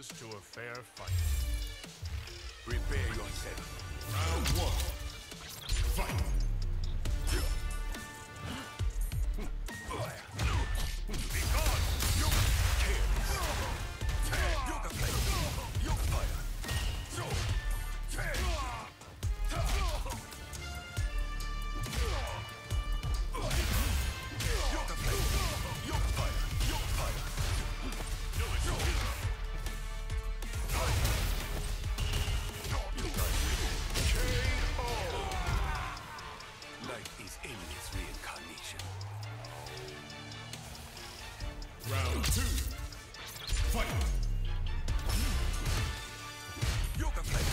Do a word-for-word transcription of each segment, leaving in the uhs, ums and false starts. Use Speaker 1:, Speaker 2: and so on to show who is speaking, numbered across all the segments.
Speaker 1: lose to a fair fight.
Speaker 2: Prepare yourself.
Speaker 1: Round one. Fight! Be gone! You can't. You can play. You can fire. So, ten. You can play. You can fire. You can fire. Do it. Do it. K O.
Speaker 2: Life is endless reincarnation.
Speaker 1: Round two. Fight!
Speaker 2: You can play.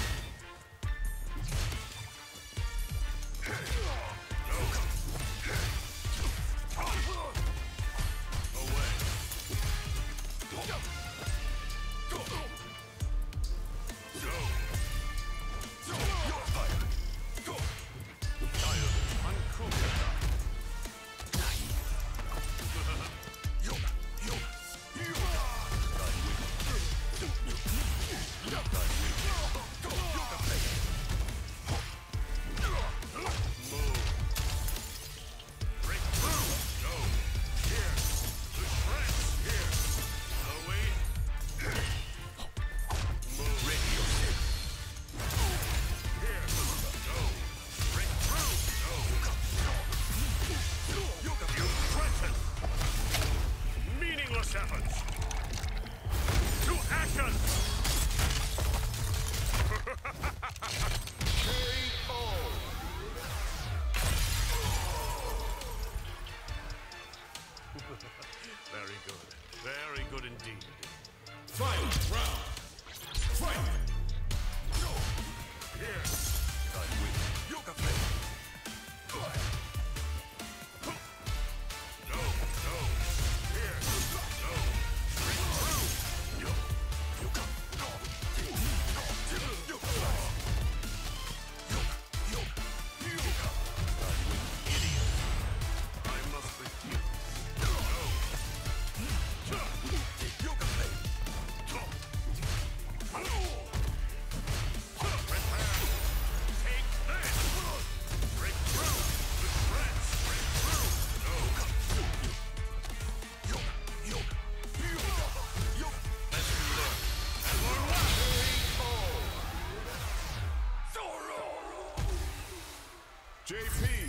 Speaker 1: Away.
Speaker 2: Go. Go.
Speaker 1: Go.
Speaker 2: You're fire. Go.
Speaker 1: Tired. Uncool.
Speaker 2: Yoga. Yoga. Yoga. Go. Yoga play.
Speaker 1: Move. Break through. Go. Here. The shreds. Here. Away. Move.
Speaker 2: Ready yourself.
Speaker 1: Here. Go. Break through. Go.
Speaker 2: Yoga.
Speaker 1: You threaten. Meaningless efforts. To action. K O. Very good. Very good indeed. Fight round. Fight.
Speaker 2: Go.
Speaker 1: Here.
Speaker 2: Done with. Yoga play.
Speaker 1: Go. Go. Here. Go. Break through.
Speaker 2: Yo. Yoga. Go. Yoga play. Yoga. Yoga. Yoga. Done with.
Speaker 1: Idiot. I must refuse. Go.
Speaker 2: Yoga play.
Speaker 1: Prepare. Take this. Break through. The shreds. Break through. Go.
Speaker 2: Yoga. Yoga. Yoga. Yoga.
Speaker 1: Lesson learned. And learn what?
Speaker 2: Sorrow.
Speaker 1: J P.